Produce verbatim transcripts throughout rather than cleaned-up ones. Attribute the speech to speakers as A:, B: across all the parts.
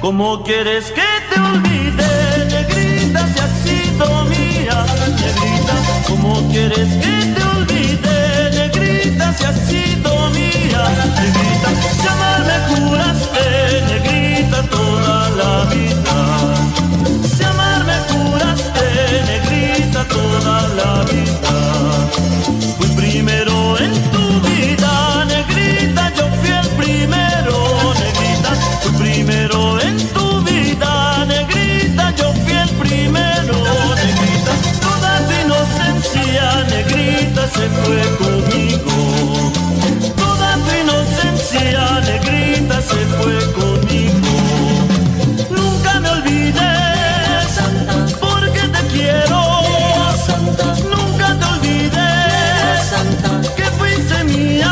A: ¿Cómo quieres que te olvide, negrita, si has sido mía? Negrita, ¿cómo quieres que te olvide, negrita, si has sido mía? Negrita, si amarme juraste, negrita, toda la vida. Si amarme juraste, negrita, toda la vida. Fui primero en tu vida, negrita, yo fui el primero, negrita. Fui primero en tu vida, negrita, yo fui el primero, negrita. Toda tu inocencia, negrita, se fue conmigo. Toda tu inocencia, negrita, se fue conmigo. Nunca me olvides, Santa, porque te quiero, Santa. Nunca te olvides, Santa, que fuiste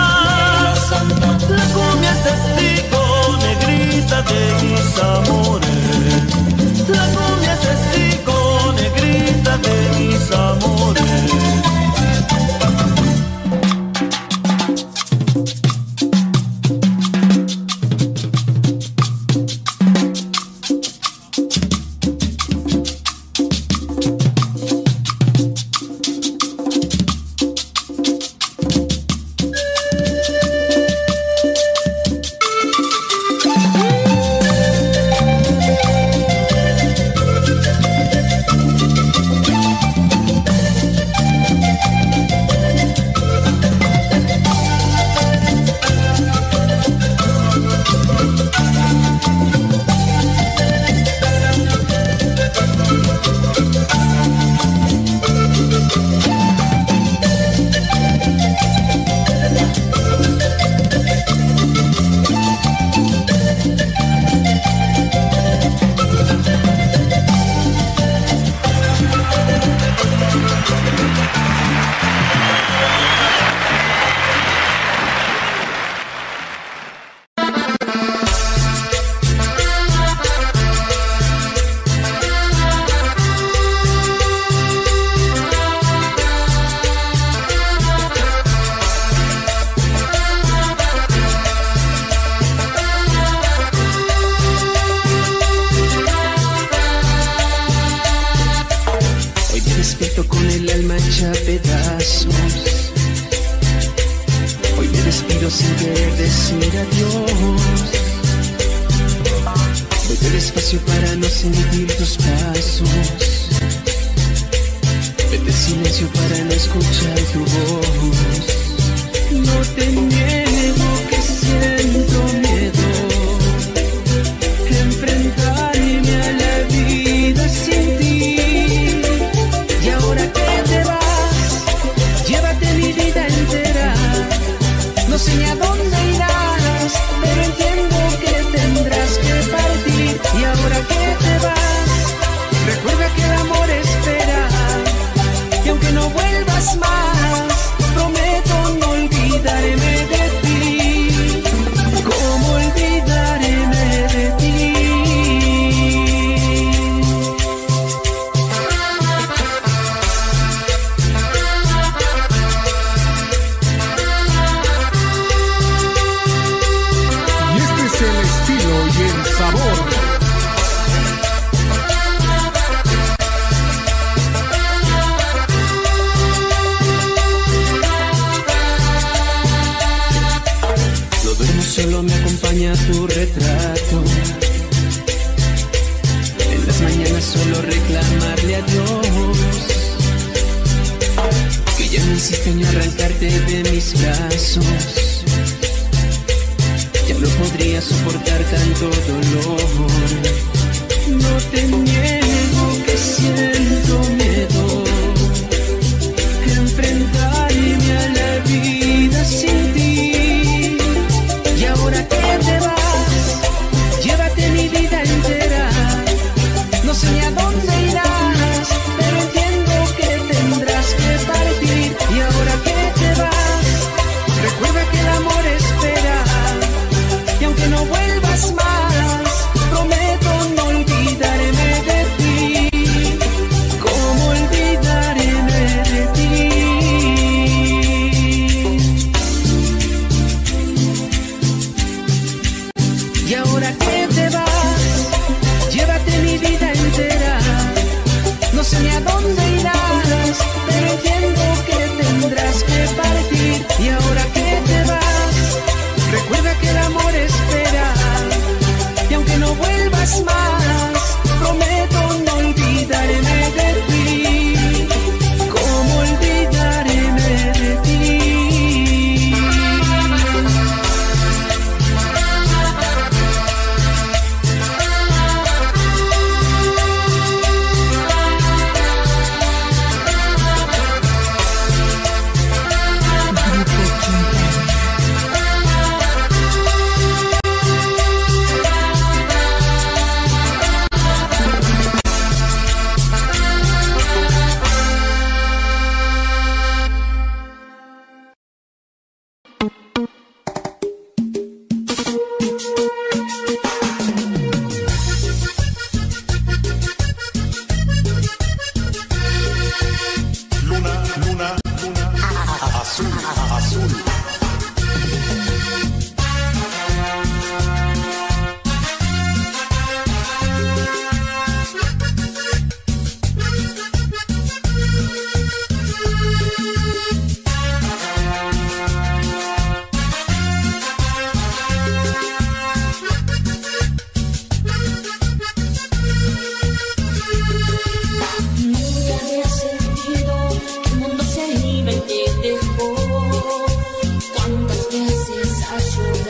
A: mía, Santa. La cumbia es testigo, negrita, de mis amores. La cumbia es testigo, negrita, de mis amores.
B: Recuerda que el amor espera, y aunque no vuelvas más,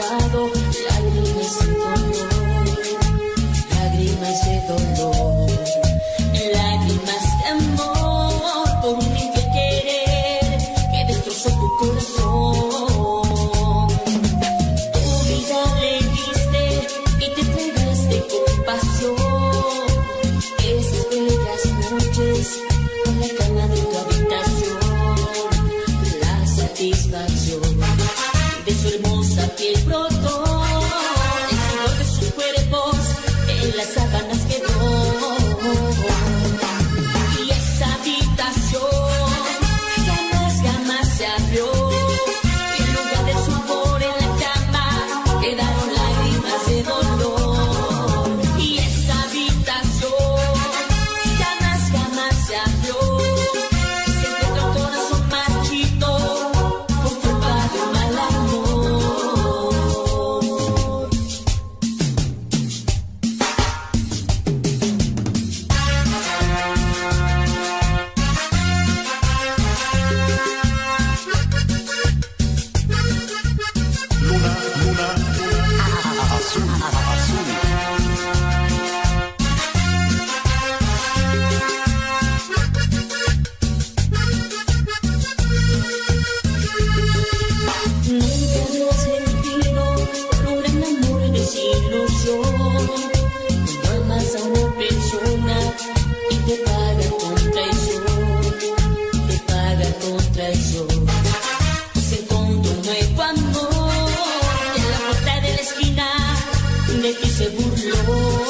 B: llorado lágrimas de dolor, lágrimas de dolor, lágrimas de amor por un infiel querer que destrozó tu corazón. Tu vida le diste y te entregaste con pasión. Esas bellas noches en la cama de tu habitación, la satisfacción de su hermosa piel brotó, el sudor de sus cuerpos en las sábanas quedó. Y esa habitación jamás, jamás se abrió. Y en lugar de su amor en la cama quedaron lágrimas de dolor. Y esa habitación jamás, jamás se abrió. Y se encuentra un corazón marchito por culpa de un mal amor.
C: Luna, luna, azul, azul.
B: Nunca había sentido por un gran amor de desilusión. Cuando amas a una persona y te paga con traición, te paga con traición. Se encontró un nuevo amor y en la puerta de la esquina de ti se burló.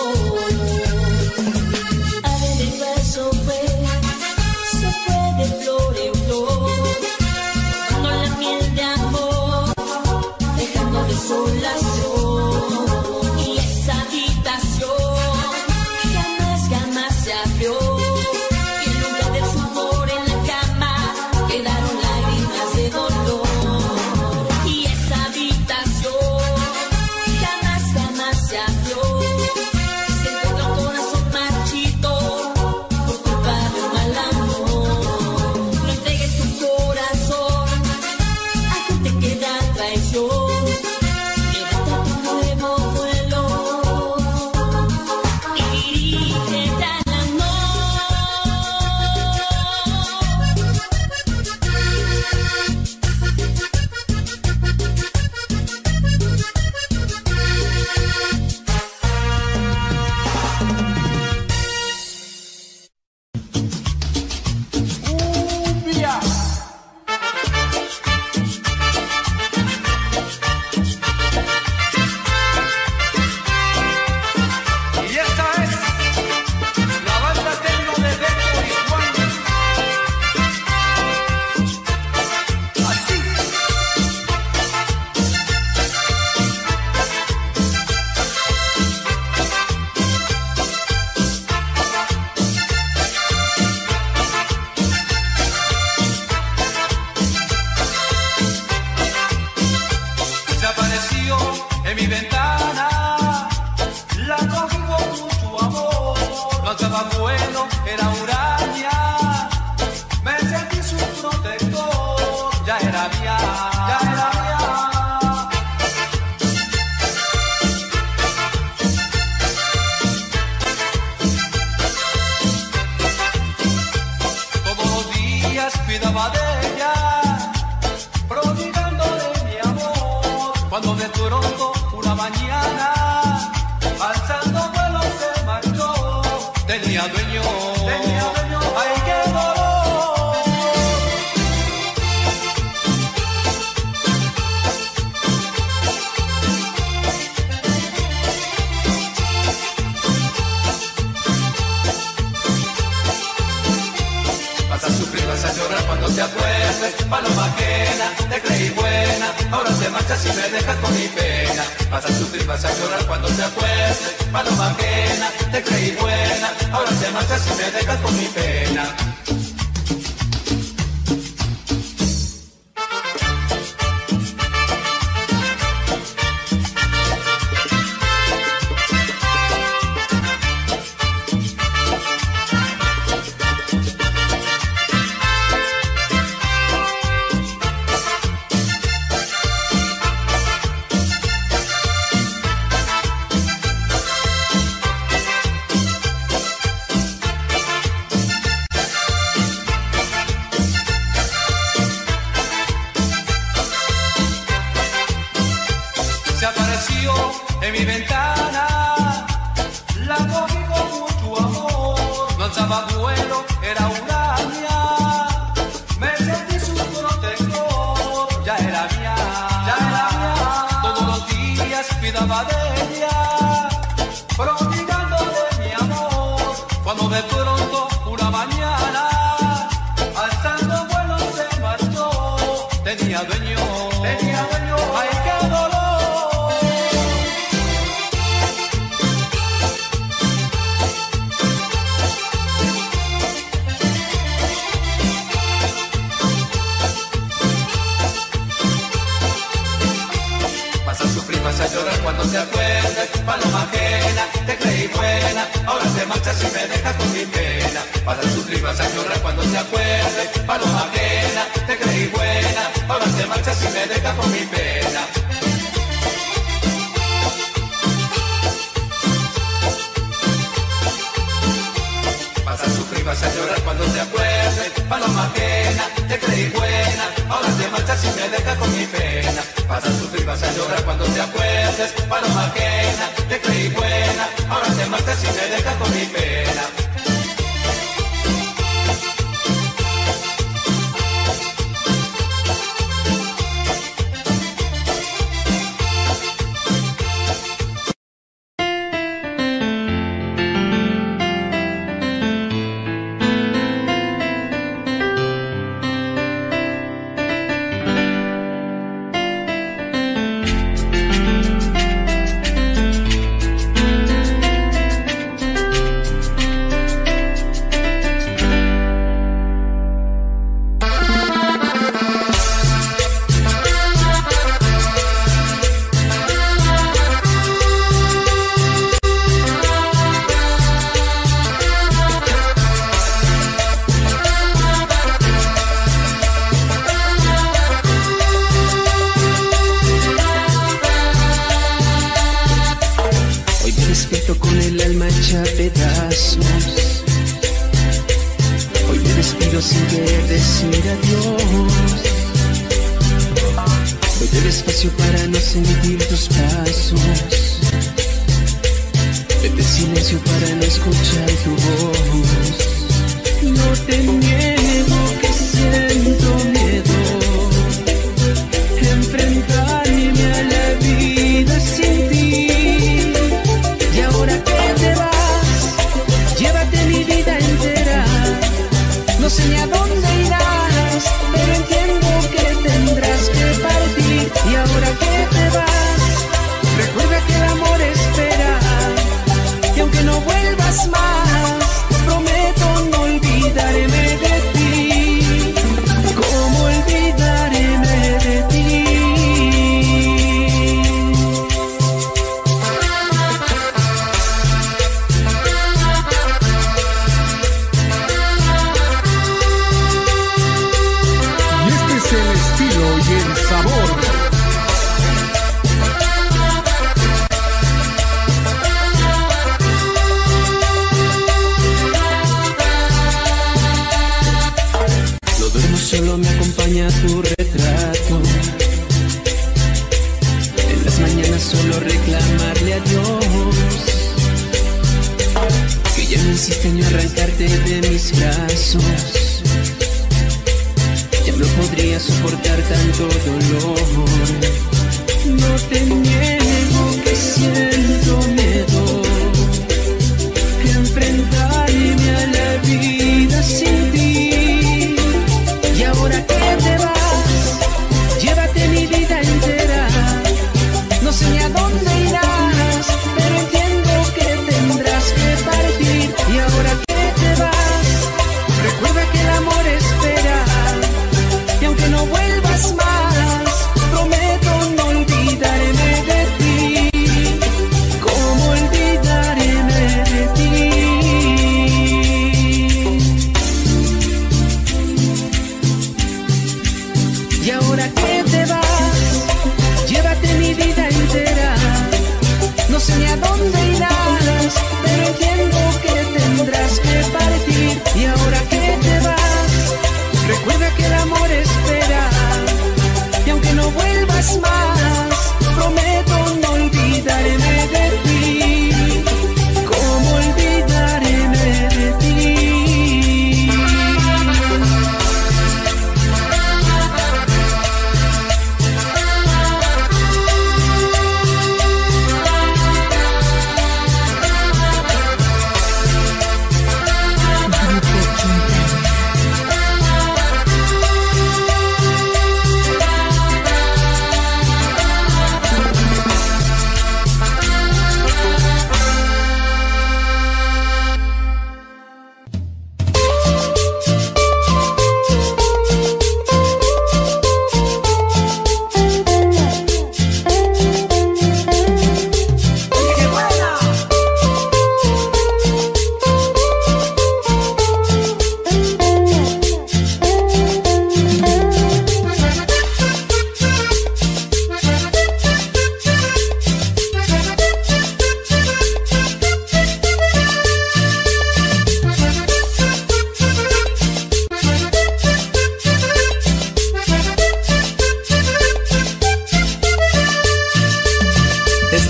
B: A ver el paso fue, se fue de flor en flor, dando la miel de amor, dejando desolación. Y esa habitación jamás, jamás se abrió. Y en lugar de su amor en la cama quedaron lágrimas de dolor. Y esa habitación jamás, jamás se abrió. Y se encuentra un corazón marchito por culpa de un mal amor. No entregues tu corazón a quien te queda traición. Llévate a tu nuevo vuelo y dirígete al
C: Cumbia. Y esta es la banda tecno de Beto y Juan. Así. Se apareció en mi ventana, la cogí con mucho amor. No estaba bueno, era huraña, me sentí su protector. Ya era mía, ya era mía. Todos los días cuidaba de ella, prodigándole mi amor. Cuando de pronto una mañana, alzando vuelo se marchó. Tenía dueño, tenía dueño, ay qué dolor. Vas a sufrir, vas a llorar cuando te acuerdes. Paloma ajena, te creí buena, ahora te marchas y me dejas con mi pena. Vas a sufrir, vas a llorar cuando te acuerdes. Paloma ajena, te creí buena, ahora te marchas y me dejas con mi pena. desapareció en mi ventana. La cogí con mucho amor, no alzaba vuelo, era huraña. Me sentí su protector, ya era mía, ya era mía. Todos los días cuidaba de ella, prodigándole mi amor. Cuando de pronto una mañana, alzando vuelo se marchó. Tenía dueño, tenía dueño, ay qué dolor. Vas a sufrir, vas a llorar cuando te acuerdes. Paloma ajena, te creí buena, ahora te marchas y me dejas con mi pena. Vas a sufrir, vas a llorar cuando te acuerdes. Paloma ajena, te creí buena, ahora te marchas y me dejas con mi pena. Vas a sufrir, vas a llorar cuando te acuerdes. Paloma ajena, te creí buena, ahora te marchas y me dejas con mi pena. Vas a sufrir, vas a llorar cuando te acuerdes. Paloma ajena, te creí buena, ahora te marchas y me dejas con mi pena.
D: No vuelvas más, prometo no olvidarme de ti.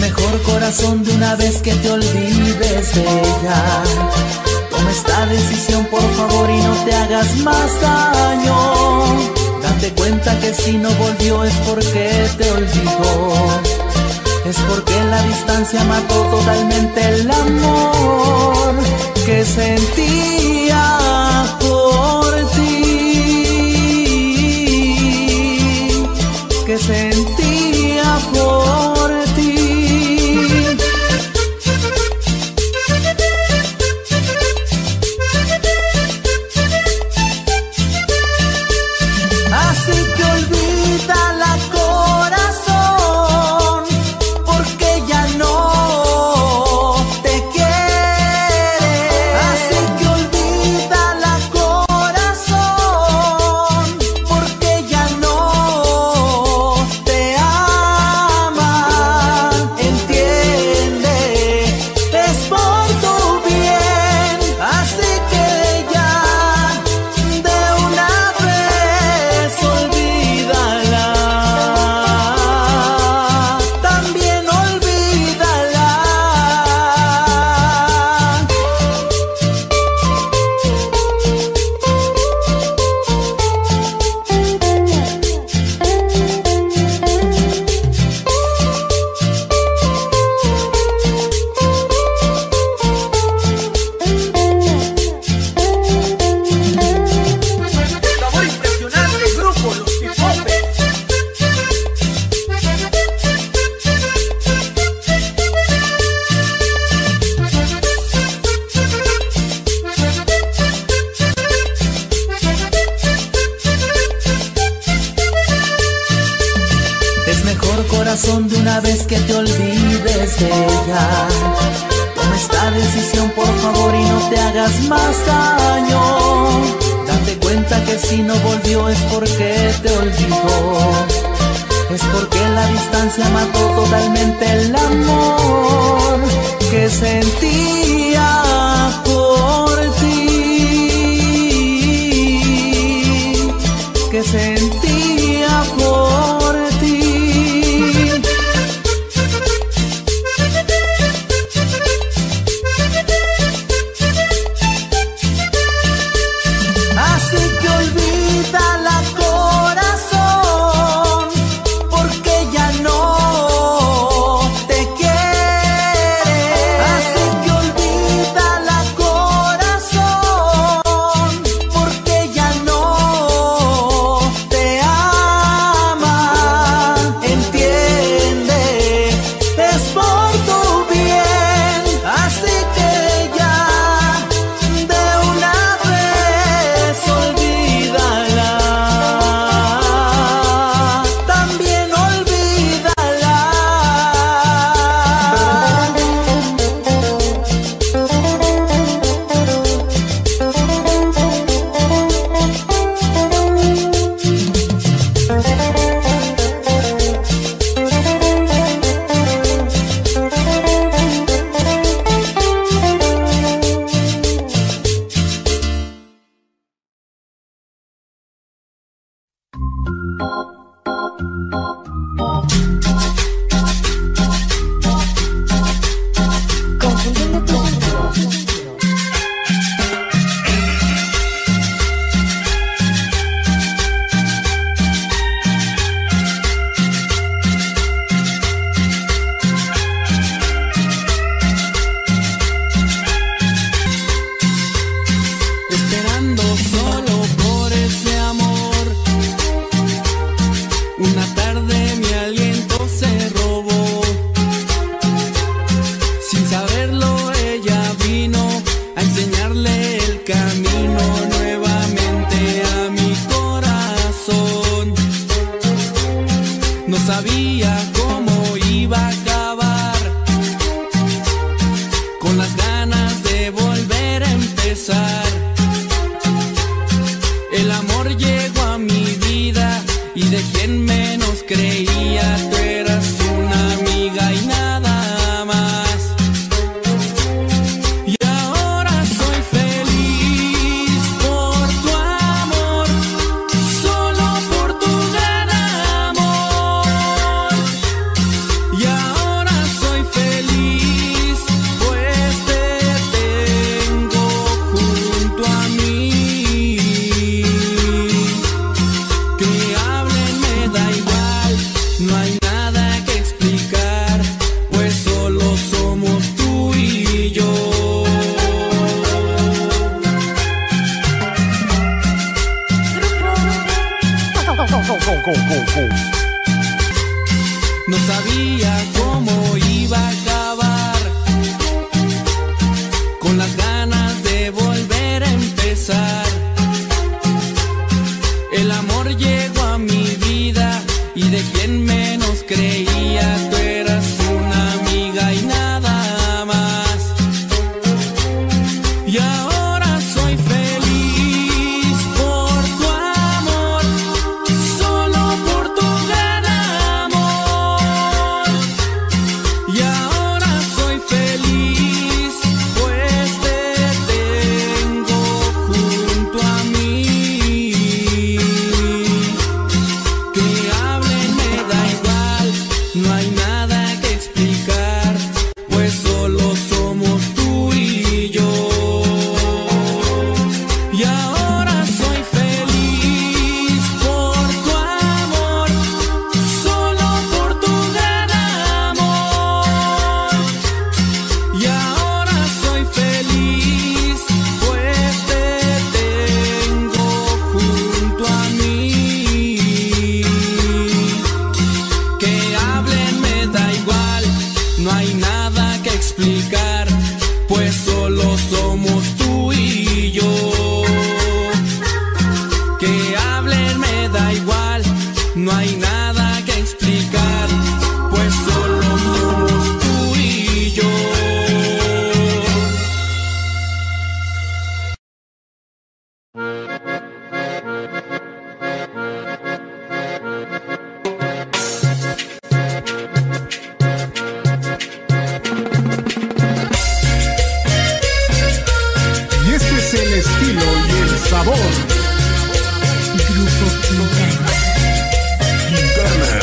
D: mejor, corazón, de una vez que te olvides de ella. Toma esta decisión, por favor, y no te hagas más daño. Date cuenta que si no volvió es porque te olvidó. Es porque la distancia mató totalmente el amor que sentía por ti, que sentía por ti. Así que olvídala, corazón, porque ya no te quiere. Así que olvídala, corazón, porque ya no te ama. Entiende, es por tu bien. Así que ya de una vez olvídala, también olvídala.
E: Sabor impresionante, grupo Los Pipopes.
D: Es mejor, corazón, de una vez que te olvides de ella. Toma esta decisión, por favor, y no te hagas más daño. Date cuenta que si no volvió es porque te olvidó. Es porque la distancia mató totalmente el amor que sentía por ti, que sentía por ti. Así que olvídala, corazón, porque ya no
F: go, go, go.
D: No sabía cómo iba a acabar, con las ganas de volver a empezar. El amor llegó a mi vida y de quien menos creía, tú eras una amiga y nada más. Y ahora soy feliz por tu amor, solo por tu gran amor. Y ahora soy feliz, pues te tengo junto a mí. Que hablen me da igual, no hay nada que explicar, pues solo somos tú y yo. Y ahora soy feliz por tu amor, solo por tu gran amor. Y ahora soy feliz, pues te tengo junto a mí. Que hablen me da igual, no hay nada que explicar, pues solo somos tú y yo. Que hablen me da igual, no hay nada que explicar, pues solo somos tú y yo.
F: Y este es el estilo y el sabor.
G: Grupo Quintana.
F: Quintana.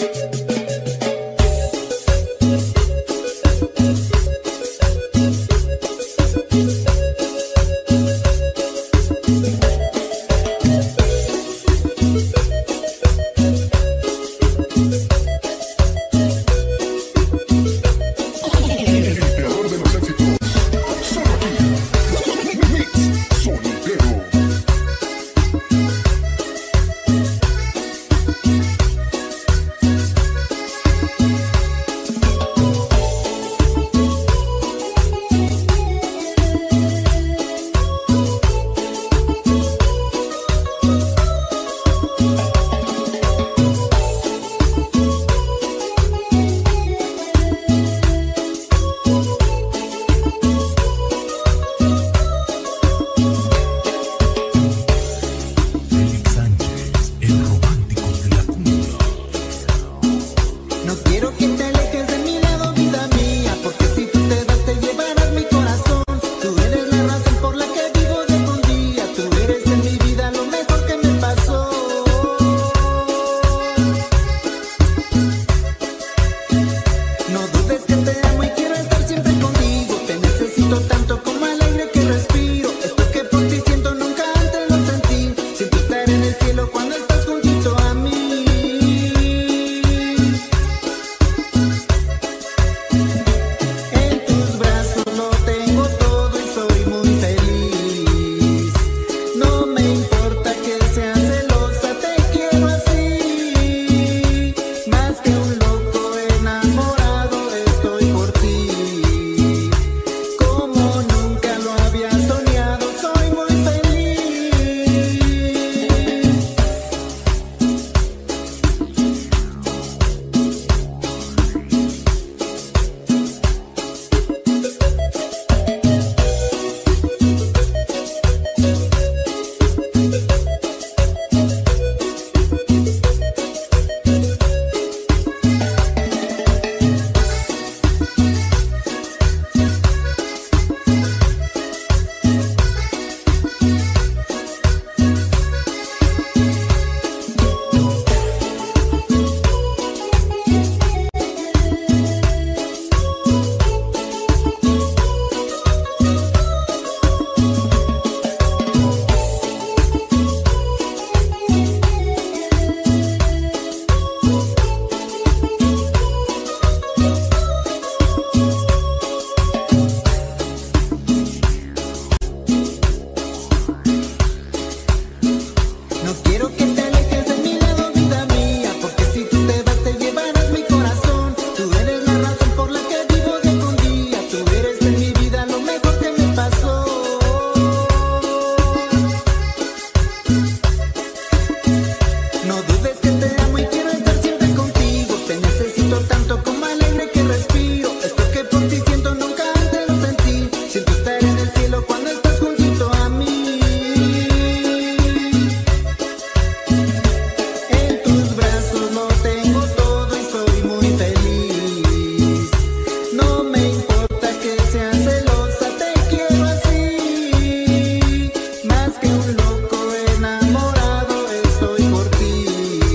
H: Más que un loco enamorado estoy por ti.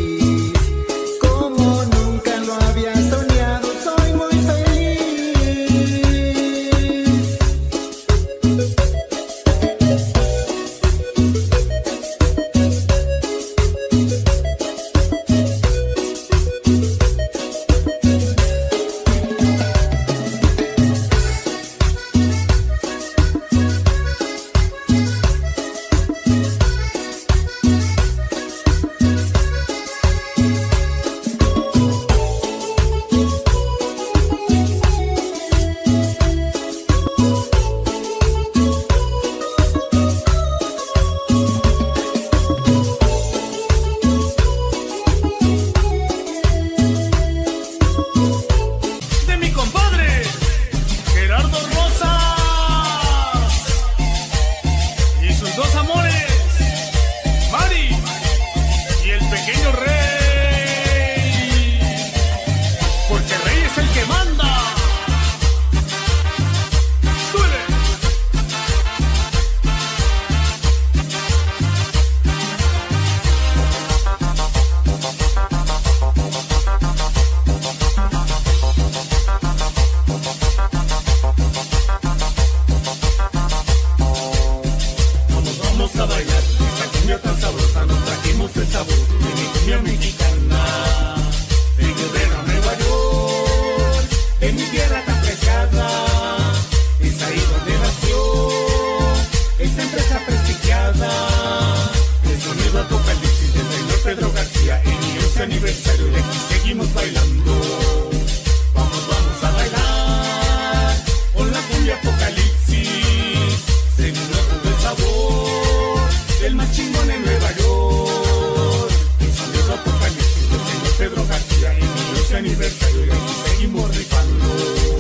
H: de mi cumbia mexicana. De Guerrero a Nueva York, de mi tierra tan preciada, es ahí donde nació esta empresa prestigiada. El sonido apocalipsis del señor Pedro García en mi once aniversario y aquí seguimos bailando. Vamos, vamos a bailar con la cumbia apocalipsis, segundo con el sabor del más chingón en Nueva York. El sonido apocalipsis del señor Pedro García en mi once aniversario y aquí seguimos rifando.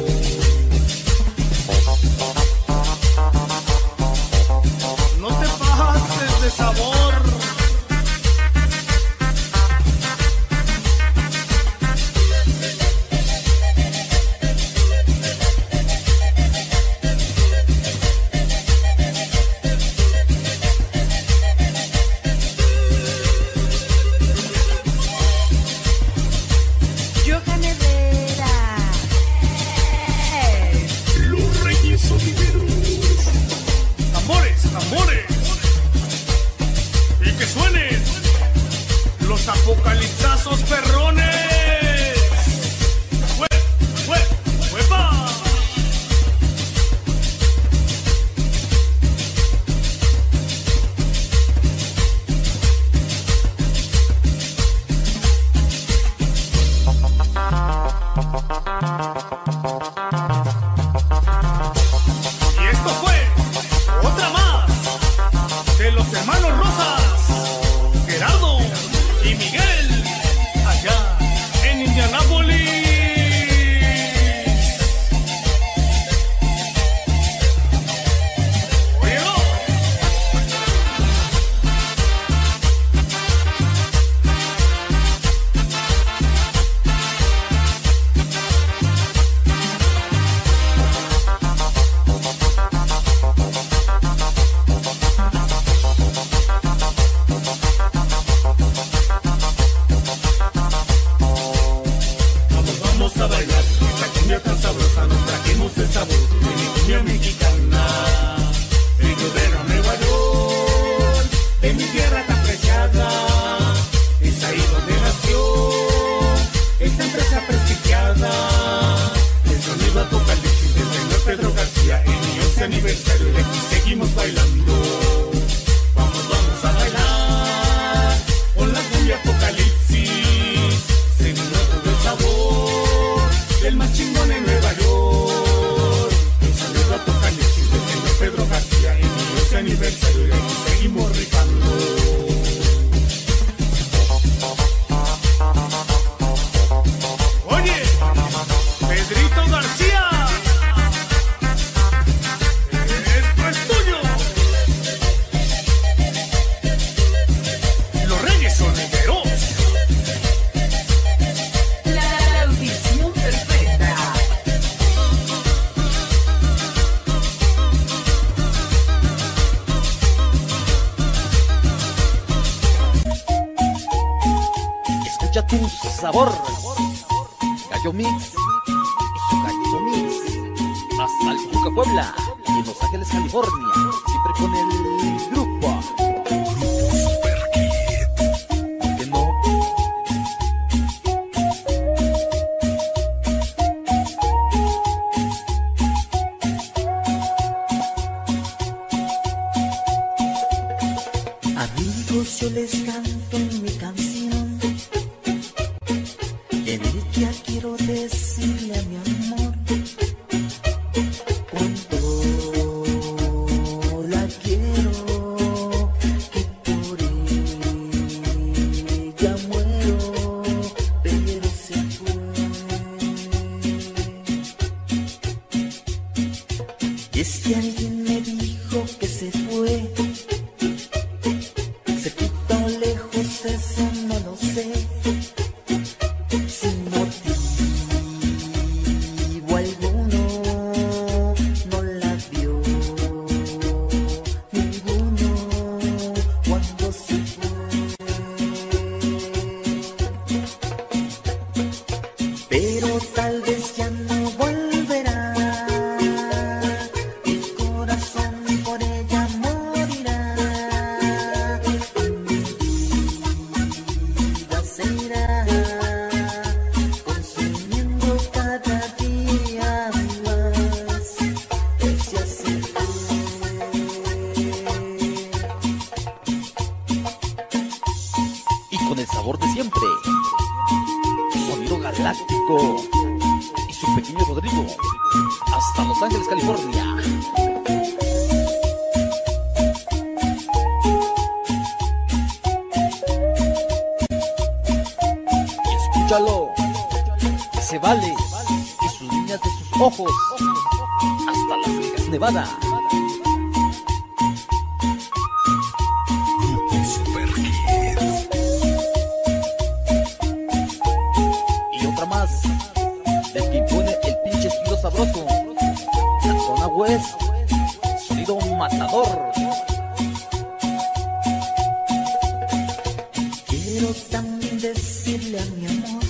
E: No te pases de sabor.
G: Johan Herrera.
F: Los Reyes Sonideros.
E: Tambores, tambores. Y que suenen los apocalipsazos perrones. ¡Hue, hue, huepa! Y esto fue otra más de los hermanos Rosas, Gerardo y Miguel, allá en Indianápolis. Óyelo.
H: Vamos, vamos a bailar esta cumbia tan sabrosa, nos trajimos el sabor de mi cumbia mexicana. De Guerrero a Nueva York, de mi tierra tan preciada, es ahí donde nació esta empresa prestigiada. El sonido apocalipsis del señor Pedro García en mi once aniversario y aquí seguimos bailando. Vamos, vamos a bailar con la cumbia apocalipsis, segundo con el sabor del más chingón en Nueva York. El sonido apocalipsis del señor Pedro García en mi once aniversario y aquí seguimos rifando.
E: Oye, Pedrito García, esto es tuyo. Los Reyes Sonideros.
G: La audición perfecta.
D: Escucha tu sabor. Gallo Mix y su Gallo Mix. Hasta el Juca Puebla y en Los Ángeles, California. Siempre con el grupo. ¿Por qué no? Amigos, yo les canto mi canción. En ella quiero decirle a mi amor cuánto la quiero, que por ella muero, pero se fue. Y es que alguien me dijo que se fue. Se quitó lejos, eso no lo sé. Sin motivo alguno, no la vio ninguno cuando se fue. Pero tal vez ya no volverá. Mi corazón por ella morirá. con el sabor de siempre. Sonido Galáctico y su pequeño Rodrigo, hasta Los Ángeles, California. Y escúchalo, que se vale, y sus niñas de sus ojos, hasta Las Vegas, Nevada. Del que impone el pinche estilo sabroso, la zona West, sonido matador.
I: Quiero también decirle a mi amor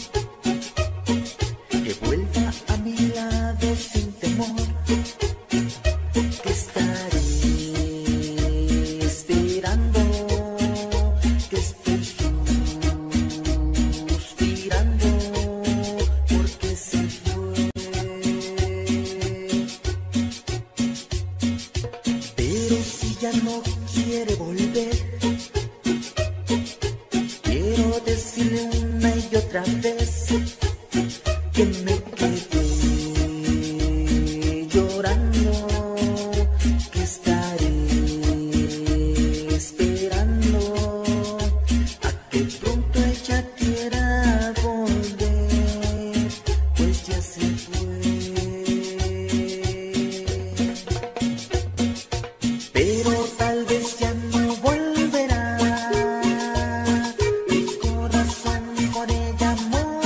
I: que vuelva a mi lado sin temor, que estaré esperando, que estoy suspirando. Ya no quiere volver. Quiero decirle una y otra vez que me quedé llorando, que estaré esperando a que pronto ella quiera volver, pues ya se fue. Pero tal vez ya no volverá, mi corazón por ella morirá.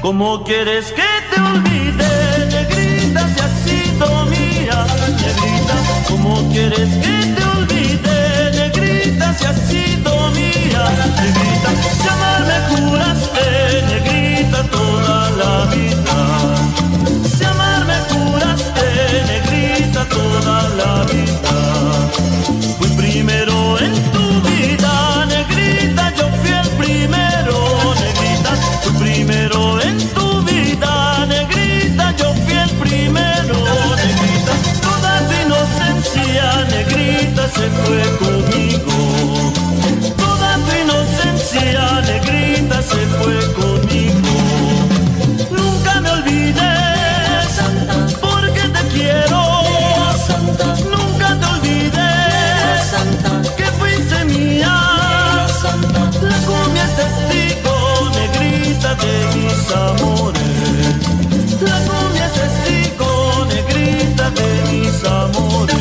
A: ¿Cómo quieres que te olvide, negrita, si has sido mía, negrita? ¿Cómo quieres que te olvide, negrita, si has sido mía, negrita? Si amarme juraste, negrita, toda la vida. Si amarme juraste, negrita, toda la vida. Fui primero en tu vida, negrita, yo fui el primero, negrita. Fui primero en tu vida, negrita, yo fui el primero, negrita. Toda tu inocencia, negrita, se fue conmigo. Toda tu inocencia, negrita, se fue conmigo. Nunca me olvides, porque te quiero. Nunca te olvides que fuiste mía. La cumbia es testigo, negrita, de mis amores. La cumbia es testigo, negrita, de mis amores.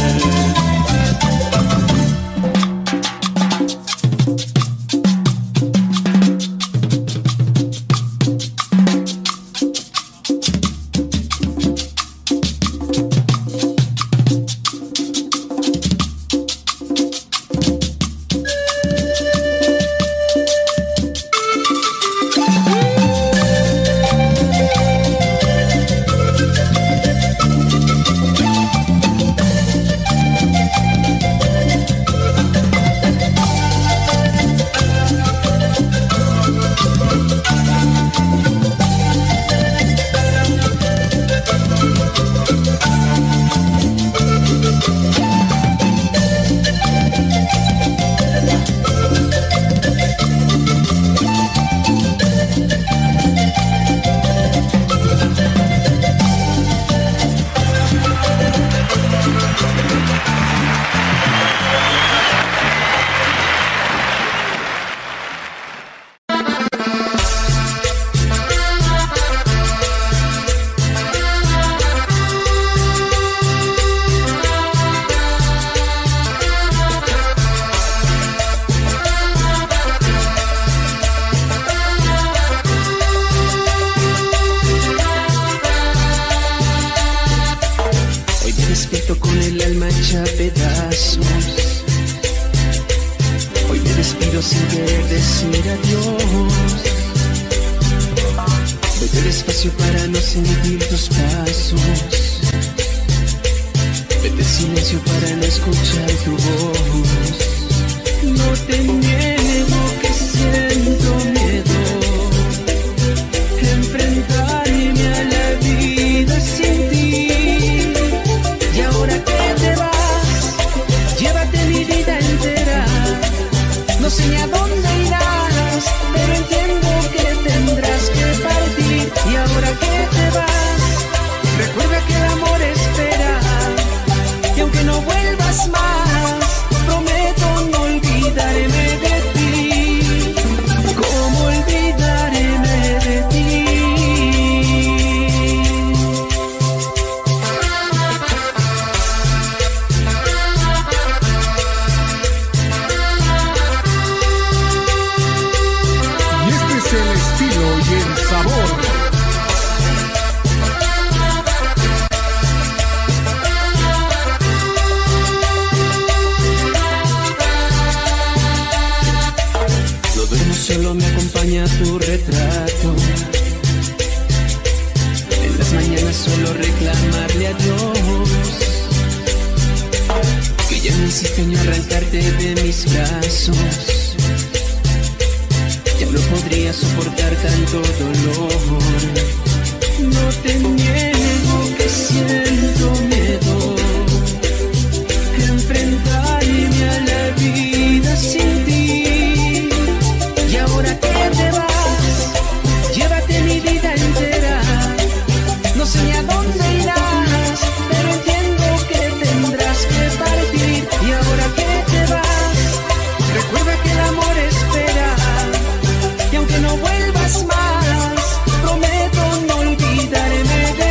J: No vuelvas más, prometo no olvidarme de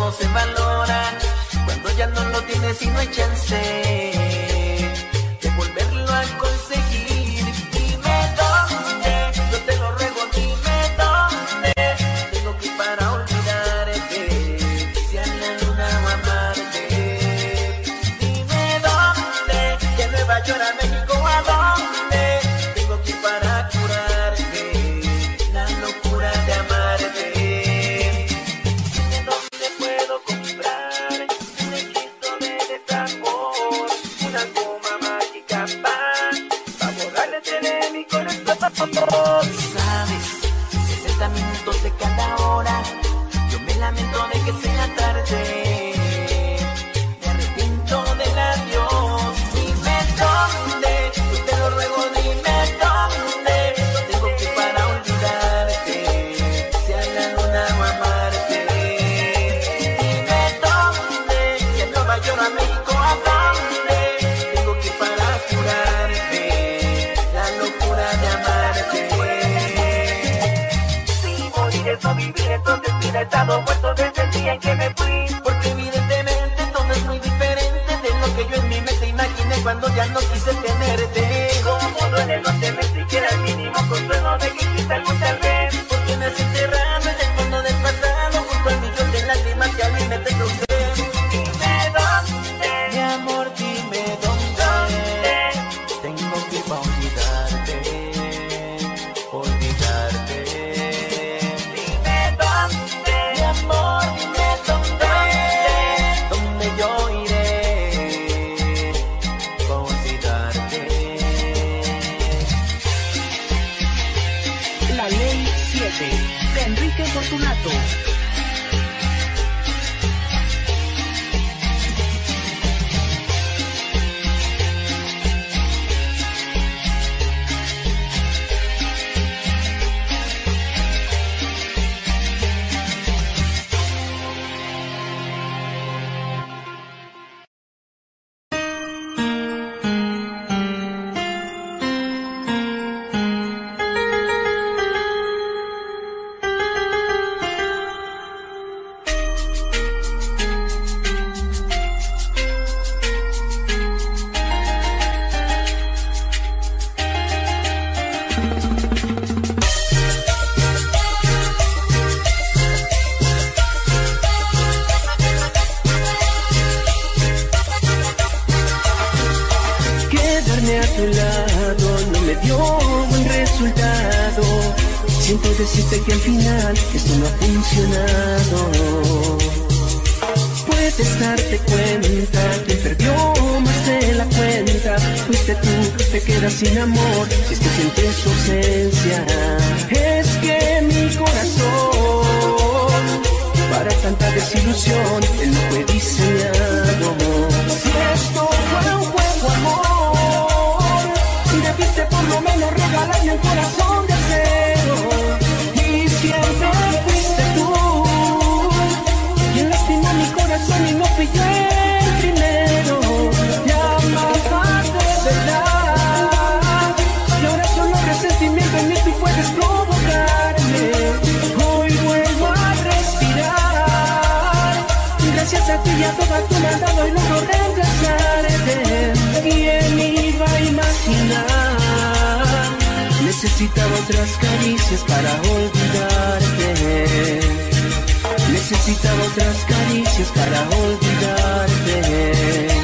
I: no se valora, cuando ya no lo tienes y no hay chance de volverlo a conseguir. Dime dónde, yo te lo ruego, dime dónde tengo que ir para olvidarte, si a la luna o amarte. Dime dónde, de Nueva York a México, ¿a dónde tengo que ir para curarte la locura de amarte? Dime dónde puedo comprar un hechizo de desamor, una goma mágica para borrarte de mi corazón. Sabes, sesenta minutos de cada hora, yo me lamento de que sea tarde, me arrepiento del adiós. Dime dónde, yo te lo ruego, dime dónde tengo que ir para olvidarte, si a la luna o amarte. Dime dónde, si a Nueva York, a México, ¿a dónde tengo que ir para curarte la locura de amarte? Si morir es no vivir, entonces mira, he estado muerto desde el día en que me fui, porque evidentemente todo es muy diferente de lo que yo en mi mente imaginé cuando ya no quise tenerte. Como duele no tener siquiera el mínimo consuelo de que exista algún tal vez, porque me has enterrado en el fondo del pasado junto al millón de lágrimas que a mí me te causé. Dime dónde, mi amor, dime dónde tengo que ir para olvidarte, olvidarte. Dime dónde, mi amor, dime dónde, dónde yo iré para olvidarte.
G: La Ley siete, de Enrique Fortunato.
J: Quedarme a tu lado no me dio buen resultado. Siento decirte que al final esto no ha funcionado. Puedes darte cuenta, quien perdió más de la cuenta fuiste tú. Te quedas sin amor si es que sientes su ausencia. Es que mi corazón para tanta desilusión él no fue diseñado. Si esto fue un juego, amor, debiste por lo menos regalarme un corazón de acero. Y siempre fuiste tú quien lastimó mi corazón y no fui yo el primero. Ya amaba de verdad y ahora solo resentimiento en mí tú puedes provocarme. Hoy vuelvo a respirar gracias a ti y a toda tu maldad hoy logro reemplazarte. ¿Quién iba a imaginar? Necesitaba otras caricias para olvidarte. Necesitaba otras caricias para olvidarte.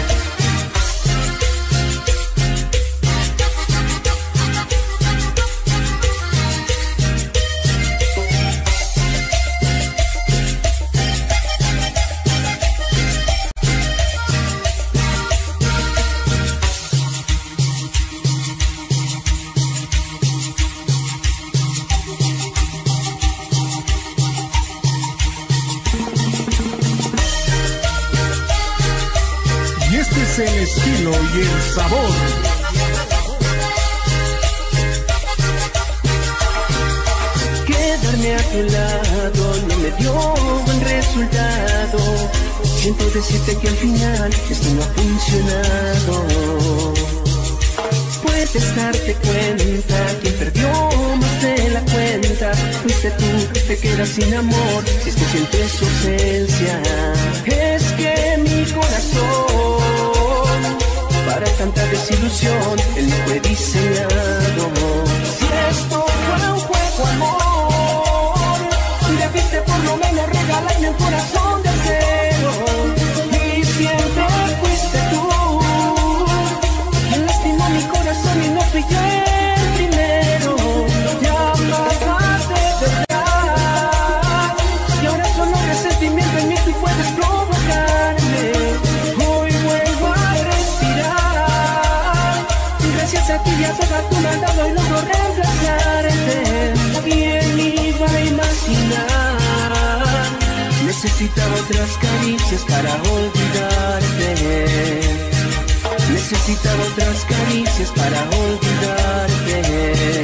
E: El estilo y el sabor.
J: Quedarme a tu lado no me dio buen resultado. Siento decirte que al final esto no ha funcionado. Puedes puedes darte cuenta. Quien perdió más de la cuenta fuiste tú, te quedas sin amor si es que sientes su ausencia. Es que mi corazón para tanta desilusión él no fue diseñado. Si esto fue un juego, amor, debiste por lo menos regalarme un corazón de acero. Y siempre fuiste tú quien lastimó mi corazón y no fui yo el primero. Ya amabas de verdad y ahora solo resentimiento en mí tú puedes provocarme. Hoy vuelvo a respirar gracias a ti y a toda tu maldad hoy logro reemplazarte. ¿Quién iba a imaginar? Necesitaba otras caricias para olvidarte. Necesitaba otras caricias para olvidarte.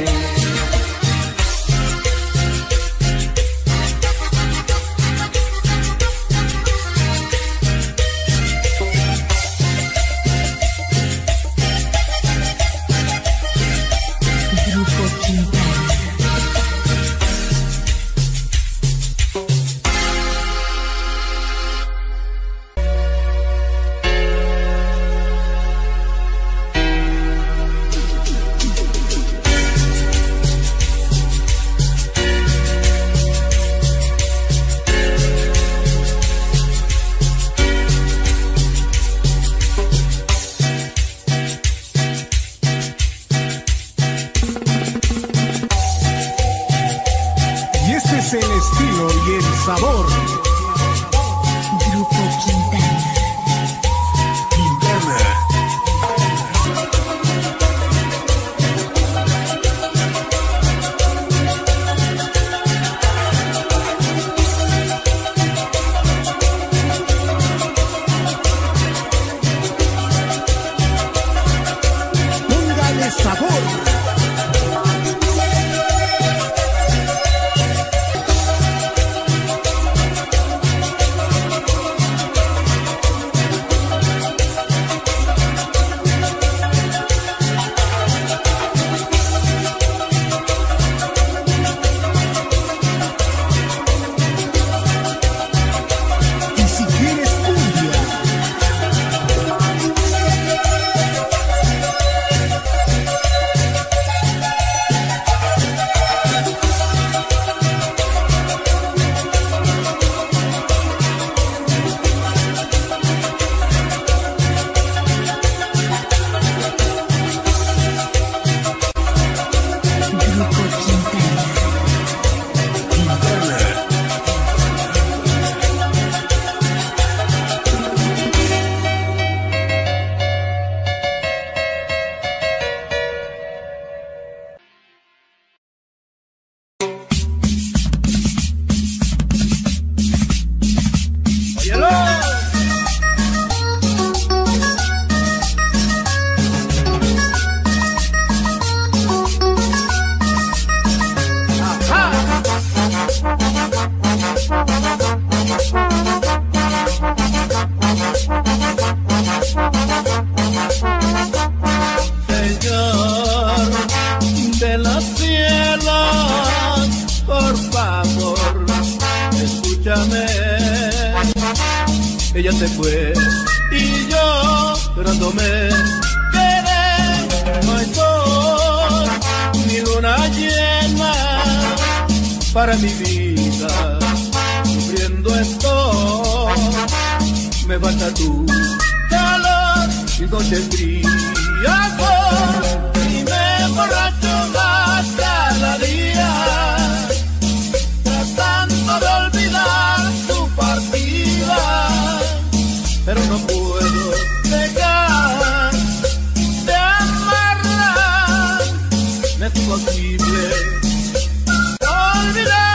A: Ella se fue y yo llorándome quedé. No hay sol ni luna llena para mi vida, sufriendo estoy. Me falta tu calor y noches frías y me emborracho más cada día, tratando de olvidar tu partida, pero no puedo dejar de amarla. Me es imposible olvidarla.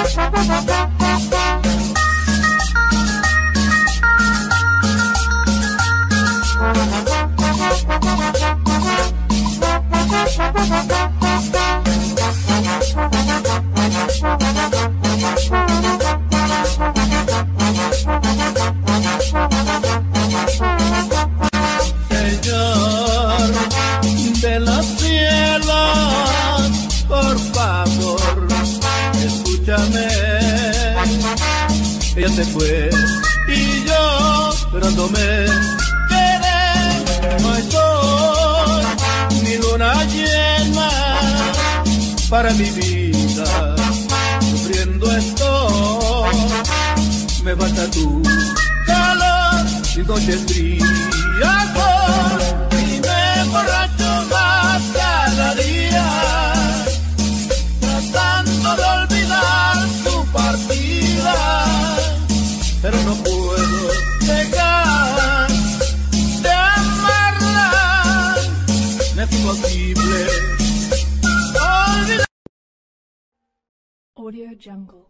K: Ella se fue y yo esperándome quedé. No hay sol ni luna llena para mi vida, sufriendo estoy. Me falta tu calor y noches frías y me emborracho más cada día, tratando de olvidar tu partida. Pero no puedo dejar de amarla, no es imposible olvidar.
G: Audio Jungle.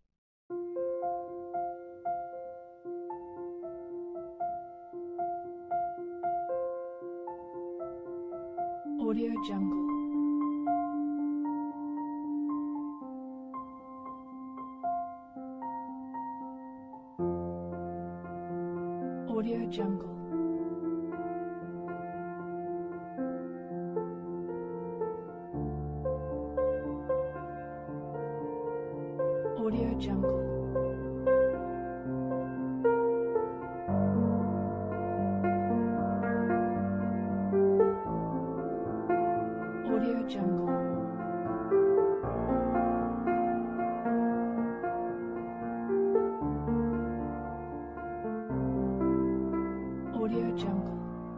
G: Audio Jungle. Audio Jungle. Audio Jungle. Audio Jungle. Audio Jungle.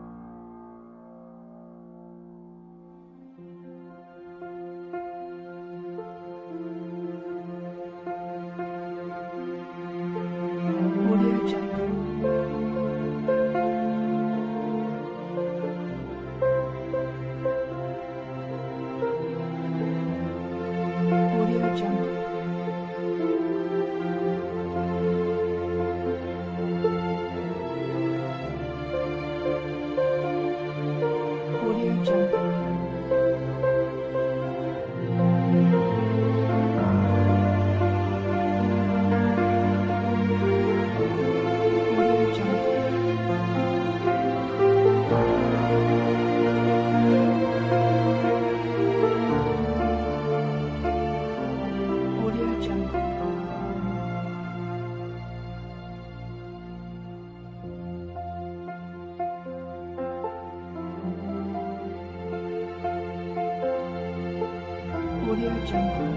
G: Audio Jungle.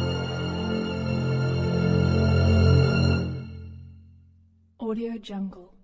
G: Audio Jungle.